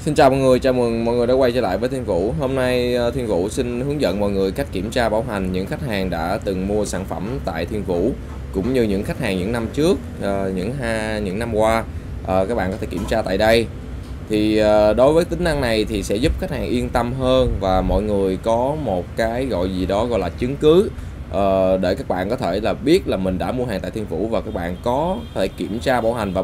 Xin chào mọi người, chào mừng mọi người đã quay trở lại với Thiên Vũ. Hôm nay Thiên Vũ xin hướng dẫn mọi người cách kiểm tra bảo hành những khách hàng đã từng mua sản phẩm tại Thiên Vũ, cũng như những khách hàng những năm trước, những năm qua. Các bạn có thể kiểm tra tại đây. Thì đối với tính năng này thì sẽ giúp khách hàng yên tâm hơn và mọi người có một cái gọi là chứng cứ để các bạn có thể là biết là mình đã mua hàng tại Thiên Vũ và các bạn có thể kiểm tra bảo hành và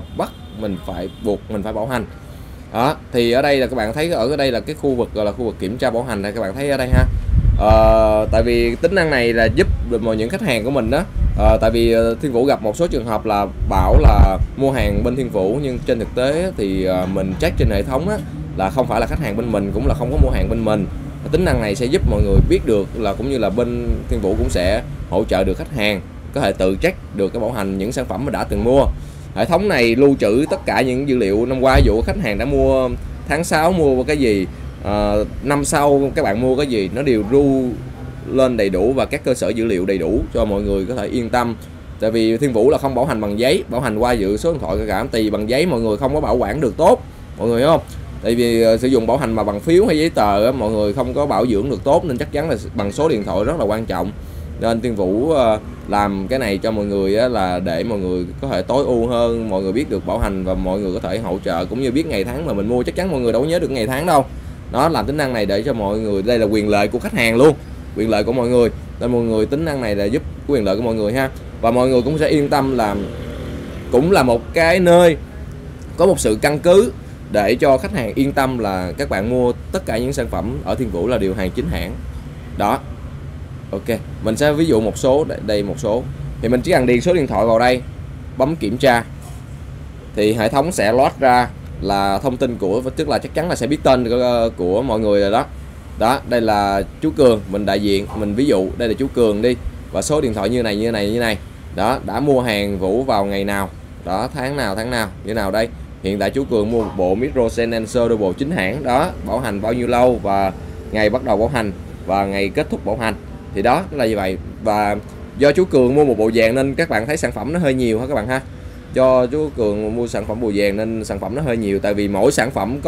buộc mình phải bảo hành. Đó, thì ở đây là các bạn thấy ở đây là cái khu vực gọi là khu vực kiểm tra bảo hành này, các bạn thấy ở đây ha. Tại vì tính năng này là giúp được những khách hàng của mình đó. Tại vì Thiên Vũ gặp một số trường hợp là bảo là mua hàng bên Thiên Vũ nhưng trên thực tế thì mình check trên hệ thống á, là không phải là khách hàng bên mình, cũng là không có mua hàng bên mình. Tính năng này sẽ giúp mọi người biết được là cũng như là bên Thiên Vũ cũng sẽ hỗ trợ được khách hàng có thể tự check được cái bảo hành những sản phẩm mà đã từng mua. Hệ thống này lưu trữ tất cả những dữ liệu năm qua, ví dụ khách hàng đã mua tháng 6 mua cái gì, năm sau các bạn mua cái gì, nó đều lưu lên đầy đủ và các cơ sở dữ liệu đầy đủ cho mọi người có thể yên tâm. Tại vì Thiên Vũ là không bảo hành bằng giấy, bảo hành qua dự số điện thoại cả tì bằng giấy mọi người không có bảo quản được tốt, mọi người hiểu không? Tại vì sử dụng bảo hành mà bằng phiếu hay giấy tờ mọi người không có bảo dưỡng được tốt, nên chắc chắn là bằng số điện thoại rất là quan trọng. Nên Thiên Vũ làm cái này cho mọi người là để mọi người có thể tối ưu hơn, mọi người biết được bảo hành và mọi người có thể hỗ trợ cũng như biết ngày tháng mà mình mua. Chắc chắn mọi người đâu có nhớ được ngày tháng đâu. Nó làm tính năng này để cho mọi người, đây là quyền lợi của khách hàng luôn, quyền lợi của mọi người, nên mọi người tính năng này là giúp quyền lợi của mọi người ha. Và mọi người cũng sẽ yên tâm là cũng là một cái nơi có một sự căn cứ để cho khách hàng yên tâm là các bạn mua tất cả những sản phẩm ở Thiên Vũ là đều hàng chính hãng đó. Ok, mình sẽ ví dụ một số, đây một số thì mình chỉ cần điền số điện thoại vào đây, bấm kiểm tra thì hệ thống sẽ load ra là thông tin của, tức là chắc chắn là sẽ biết tên của mọi người rồi đó. Đó, đây là chú Cường, mình đại diện, mình ví dụ đây là chú Cường đi, và số điện thoại như này. Đó, đã mua hàng Vũ vào ngày nào, đó, tháng nào như nào đây. Hiện tại chú Cường mua một bộ Micro Senencer Double chính hãng đó, bảo hành bao nhiêu lâu và ngày bắt đầu bảo hành và ngày kết thúc bảo hành. Thì đó là như vậy. Và do chú Cường mua một bộ vàng nên các bạn thấy sản phẩm nó hơi nhiều ha các bạn ha. Do chú Cường mua sản phẩm bộ vàng nên sản phẩm nó hơi nhiều, tại vì mỗi sản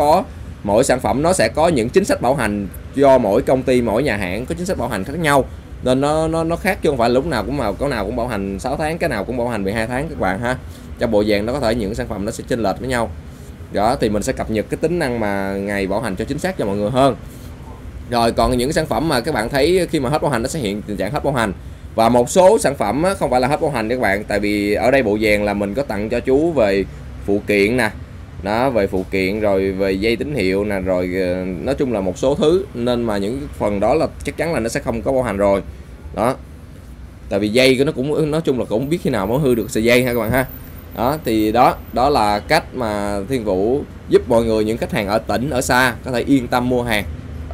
phẩm nó sẽ có những chính sách bảo hành, do mỗi công ty, mỗi nhà hãng có chính sách bảo hành khác nhau nên nó khác, chứ không phải lúc nào cũng bảo hành 6 tháng, cái nào cũng bảo hành 12 tháng các bạn ha. Trong bộ vàng nó có thể những sản phẩm nó sẽ chênh lệch với nhau. Đó thì mình sẽ cập nhật cái tính năng mà ngày bảo hành cho chính xác cho mọi người hơn. Rồi còn những sản phẩm mà các bạn thấy khi mà hết bảo hành nó sẽ hiện tình trạng hết bảo hành. Và một số sản phẩm không phải là hết bảo hành các bạn, tại vì ở đây bộ vàng là mình có tặng cho chú về phụ kiện nè. Đó, về phụ kiện rồi về dây tín hiệu nè, rồi nói chung là một số thứ, nên mà những phần đó là chắc chắn là nó sẽ không có bảo hành rồi. Đó. Tại vì dây của nó cũng nói chung là cũng biết khi nào mới hư được sợi dây ha các bạn ha. Đó thì đó là cách mà Thiên Vũ giúp mọi người, những khách hàng ở tỉnh, ở xa có thể yên tâm mua hàng.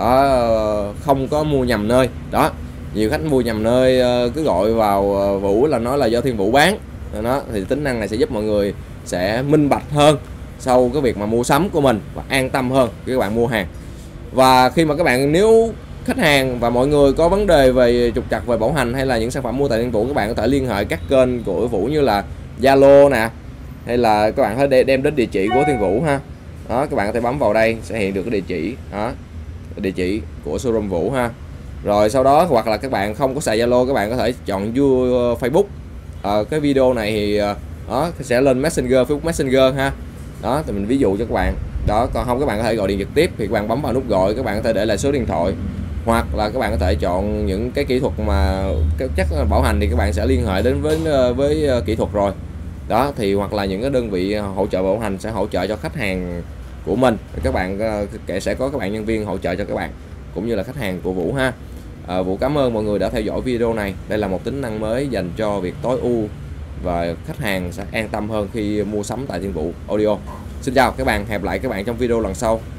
Đó, không có mua nhầm nơi. Đó, nhiều khách mua nhầm nơi cứ gọi vào Vũ là nói là do Thiên Vũ bán. Đó thì tính năng này sẽ giúp mọi người sẽ minh bạch hơn sau cái việc mà mua sắm của mình và an tâm hơn khi các bạn mua hàng. Và khi mà các bạn, nếu khách hàng và mọi người có vấn đề về trục trặc về bảo hành hay là những sản phẩm mua tại Thiên Vũ, các bạn có thể liên hệ các kênh của Vũ như là Zalo nè, hay là các bạn có thể đem đến địa chỉ của Thiên Vũ ha. Đó, các bạn có thể bấm vào đây sẽ hiện được cái địa chỉ đó, địa chỉ của showroom Vũ ha. Rồi sau đó hoặc là các bạn không có xài Zalo, các bạn có thể chọn view Facebook. Cái video này thì đó sẽ lên Messenger, Facebook Messenger ha. Đó thì mình ví dụ cho các bạn. Đó, còn không các bạn có thể gọi điện trực tiếp thì các bạn bấm vào nút gọi, các bạn có thể để lại số điện thoại, hoặc là các bạn có thể chọn những cái kỹ thuật mà chắc là bảo hành thì các bạn sẽ liên hệ đến với kỹ thuật rồi. Đó thì hoặc là những cái đơn vị hỗ trợ bảo hành sẽ hỗ trợ cho khách hàng của mình, các bạn sẽ có các bạn nhân viên hỗ trợ cho các bạn cũng như là khách hàng của Vũ ha. Vũ cảm ơn mọi người đã theo dõi video này. Đây là một tính năng mới dành cho việc tối ưu và khách hàng sẽ an tâm hơn khi mua sắm tại Thiên Vũ Audio. Xin chào các bạn, hẹn lại các bạn trong video lần sau.